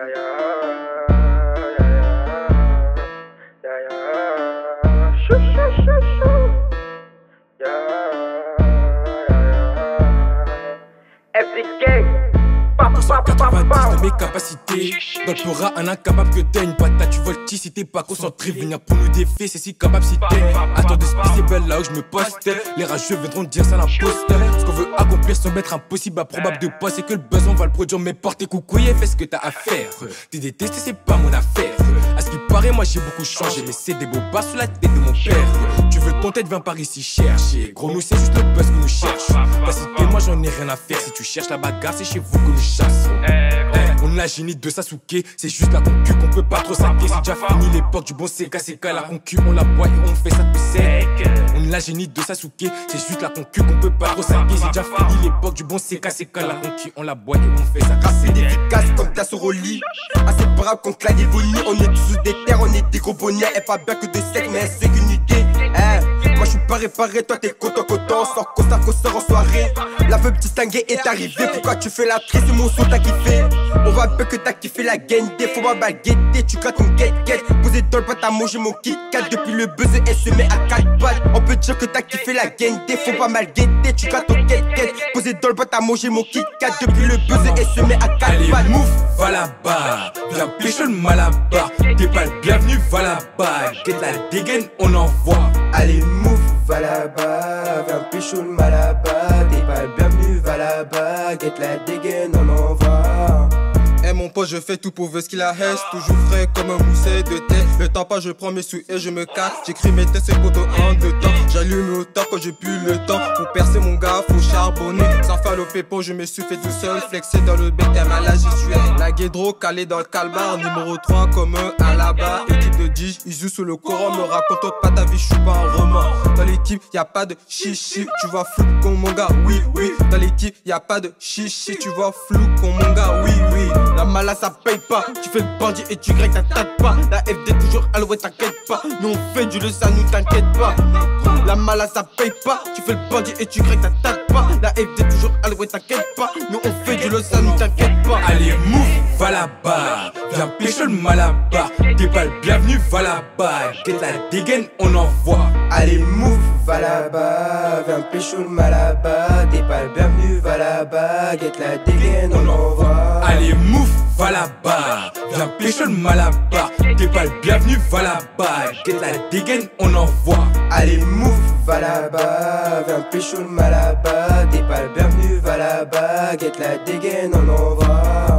De mes capacités, dans le pora un incapable que t'es une patate. Tu voltis si t'es pas concentré, venir pour nous défier, c'est si capable si t'es. Attends de c'est belle là où je me poste. Les rageux viendront dire ça l'imposte. Ce qu'on veut accomplir sans mettre impossible, improbable de pas, c'est que le besoin va le produire. Mais porte tes coucouilles, fais ce que t'as à faire. T'es détesté, c'est pas mon affaire. À ce qui paraît, moi j'ai beaucoup changé, mais c'est des beaux bas sous la tête de mon père. Tu veux ton tête, viens par ici chercher. Gros, nous c'est juste le buzz que nous cherche. Ta cité, moi j'en ai rien à faire. Si tu cherches la bagarre, c'est chez vous que nous chassons. On a génie de Sasuke, c'est juste la concu qu'on peut pas trop saquer. C'est déjà fini l'époque du bon CK, la concu on la boit et on fait ça tout sec. On a génie de Sasuke, c'est juste la concu qu'on peut pas trop saquer. C'est déjà fini l'époque du bon CK, la concu on la boit et on fait ça. Rapide efficace comme ta sur au lit. Assez brave contre la dévonie. On est tous des terres, on est des gros bonnets. Elle pas bien que de sec, mais c'est qu'une idée. Moi je suis pas réparé, toi t'es coton. On sort Costa en soirée. La veuve distinguée est arrivée. Pourquoi tu fais la triste, c'est mon son t'as kiffé. On va peu que t'as kiffé la gaine. Faut pas baguetter, tu grattes ton get. Posé dans le pâte à manger mon Kit Kat. Depuis le buzz, elle se met à 4 pattes. On peut dire que t'as kiffé la gaine. Faut pas mal guetter, tu grattes ton get. Posé dans le pâte à manger mon Kit Kat. Depuis le buzz, elle se met à 4 pattes. Allez, mouf, va là-bas. Viens pêcher le malabar. T'es pas le bienvenu, va là-bas. Get la dégaine, on envoie. Allez, mouf, va là-bas. Viens pécho le malabar. T'es pas le bienvenu, va là-bas. Get la dégaine, on envoie. Eh mon pote, je fais tout pour ver ce qu'il a hesse. Toujours frais comme un mousset de tête. Le temps pas, je prends mes sous et je me casse. J'écris mes tests et poteaux en deux temps. J'allume au temps quand j'ai plus le temps. Pour percer mon gars, faut charbonner. Sans faire le pépon, je me suis fait tout seul. Flexé dans le BTM, là j'y suis. La guédro calée dans le calbar. Numéro 3 comme un à la barre. Équipe de 10, ils jouent sur le coran. Me raconte pas ta vie, je suis pas un roman. Dans l'équipe, y'a pas de chichi. Tu vois flou comme mon gars, oui, oui. Dans l'équipe, y'a pas de chichi. Tu vois flou comme mon gars, oui, oui. La mala ça paye pas, tu fais le bandit et tu grèques ta tête pas. La FD toujours à l'ouest, t'inquiète pas. Nous on fait du le ça nous t'inquiète pas. La mala ça paye pas, tu fais le bandit et tu grèques ta tête pas. La FD toujours à l'ouest, t'inquiète pas. Nous on fait du le ça nous t'inquiète pas. Allez mouf, va là-bas. Viens pêcher le malabar. T'es pas le bienvenu, va là-bas. Get la dégaine, on envoie. Allez mouf, va là-bas. Viens pécho le malabar. T'es pas le bienvenu, va là-bas. Get la dégaine, on envoie. Allez mouf, va là-bas. Viens pêcher le malabar. T'es pas le bienvenu, va là-bas. Get la dégaine, on envoie. Allez mouf, va là-bas. Viens pécho le malabar. T'es pas le bienvenu, va là-bas. Get la dégaine, on envoie.